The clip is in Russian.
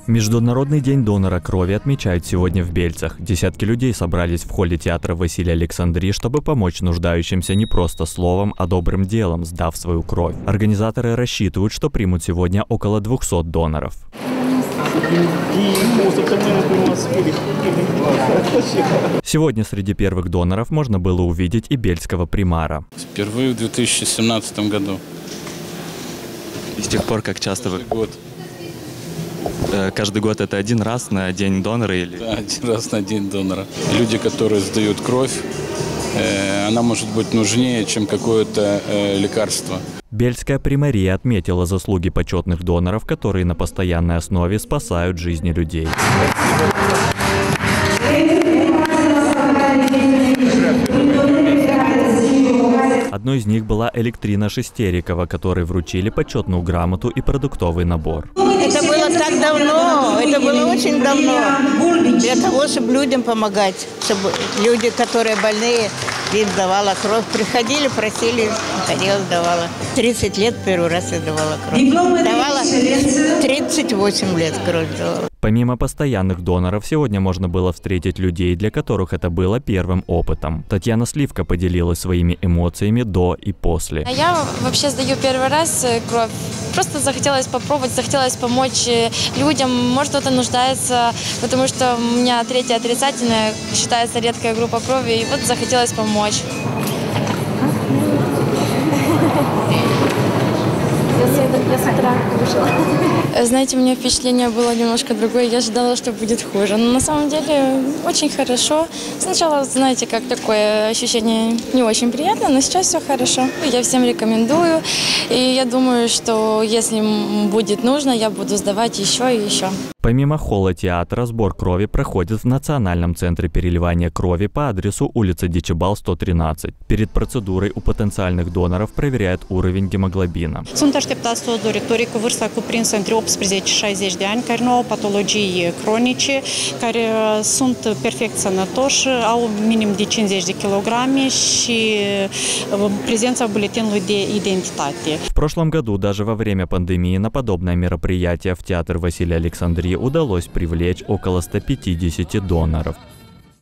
Международный день донора крови отмечают сегодня в Бельцах. Десятки людей собрались в холле театра Василия Александрии, чтобы помочь нуждающимся не просто словом, а добрым делом, сдав свою кровь. Организаторы рассчитывают, что примут сегодня около 200 доноров. Сегодня среди первых доноров можно было увидеть и бельского примара. Впервые в 2017 году. И с тех пор как часто вы... Год. Каждый год это один раз на день донора или? Да, один раз на день донора. Люди, которые сдают кровь, она может быть нужнее, чем какое-то лекарство. Бельская примария отметила заслуги почетных доноров, которые на постоянной основе спасают жизни людей. Одной из них была Электрина Шестерикова, которой вручили почетную грамоту и продуктовый набор. Это было так давно, это было очень давно, для того, чтобы людям помогать, чтобы люди, которые больные, им давала кровь. Приходили, просили, ходила, давала. 30 лет первый раз я давала кровь. Давала 38 лет кровь давала. Помимо постоянных доноров, сегодня можно было встретить людей, для которых это было первым опытом. Татьяна Сливка поделилась своими эмоциями до и после. Я вообще сдаю первый раз кровь. Просто захотелось попробовать, захотелось помочь людям. Может, кто-то нуждается, потому что у меня третья отрицательная, считается редкая группа крови, и вот захотелось помочь. Я с утра вышла. Знаете, у меня впечатление было немножко другое. Я ожидала, что будет хуже. Но на самом деле очень хорошо. Сначала, знаете, как такое ощущение не очень приятно, но сейчас все хорошо. Я всем рекомендую. И я думаю, что если будет нужно, я буду сдавать еще и еще. Помимо холла театра, сбор крови проходит в Национальном центре переливания крови по адресу улица Дичебал, 113. Перед процедурой у потенциальных доноров проверяют уровень ghemoglobina. Sunt așteptați toți doritorii cu vârsta cuprinsă între 18-60 de ani, care nu au patologii cronice, care sunt perfect sănătoși, au minim de 50 de kilograme și prezența buletinului de identitate. В прошлом году, даже во время пандемии, на подобное мероприятие в театр Василия Александрии удалось привлечь около 150 доноров.